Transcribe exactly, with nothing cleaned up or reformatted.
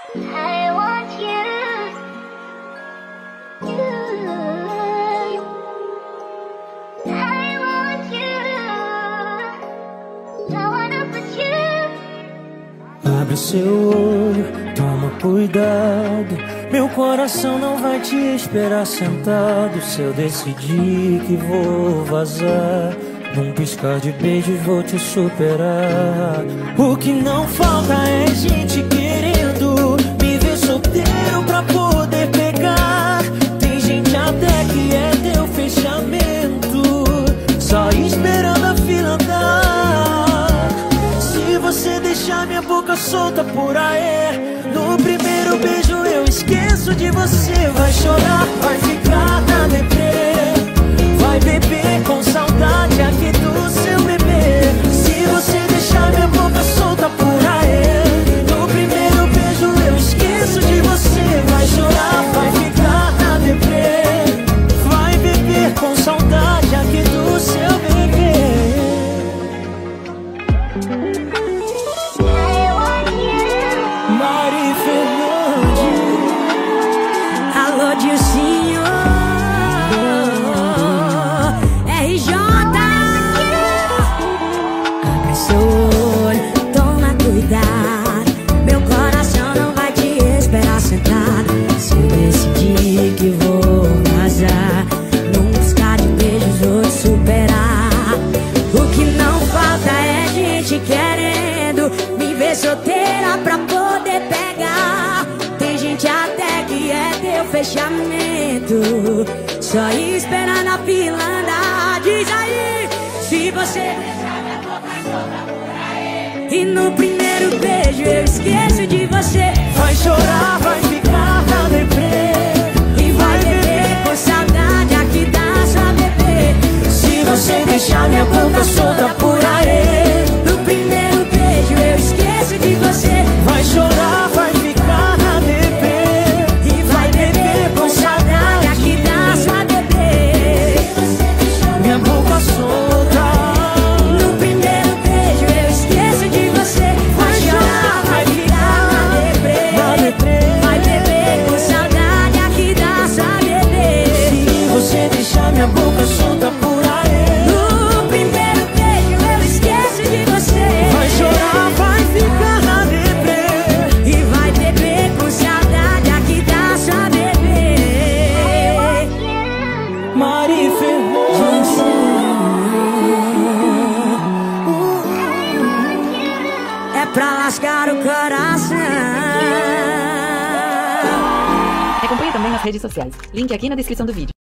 I want you, you. I want you. I wanna put you. Abre seu olho, toma cuidado. Meu coração não vai te esperar sentado. Se eu decidir que vou vazar, num piscar de beijos vou te superar. O que não falta é gente querendo me ver solteiro pra poder pegar. Tem gente até que é teu fechamento, só esperando a fila andar. Se você deixar minha boca solta por aí, no primeiro beijo eu esqueço de você. Vai chorar, vai ficar na deprê, vai beber com saudade aqui do seu bebê. Se você deixar minha boca solta por aí, no primeiro beijo eu esqueço de você. Vai chorar, vai ficar na deprê, vai beber com saudade aqui do seu bebê. Mari Fernandes. Alô, Dilcinho, R J. Abre seu olho, toma cuidado. Meu coração não vai te esperar sentado. Se eu decidir que vou vazar, num piscar de beijos vou te superar. O que não falta é gente querendo me ver solteira pra poder pegar. Tem gente até que é teu fechamento, só esperando a fila andar. Diz aí, se você deixar minha boca solta por aí, e no primeiro beijo eu esqueço de você. Vai chorar, vai ficar na deprê, E vai beber com saudade aqui da sua bebê. se você deixar minha boca solta por aí, No primeiro beijo eu esqueço de você. vai chorar, vai ficar na deprê, E vai beber com saudade aqui da sua bebê. minha boca solta. No primeiro beijo eu esqueço de você. Vai chorar, vai ficar na deprê, Na deprê, vai beber com saudade aqui da sua bebê. se você deixar minha boca solta por aí, No primeiro beijo eu esqueço de você. vai chorar, vai ficar na deprê, E vai beber com saudade aqui da sua bebê. Mari Fernandes. É pra lascar o coração. Acompanhe também nas redes sociais. Link aqui na descrição do vídeo.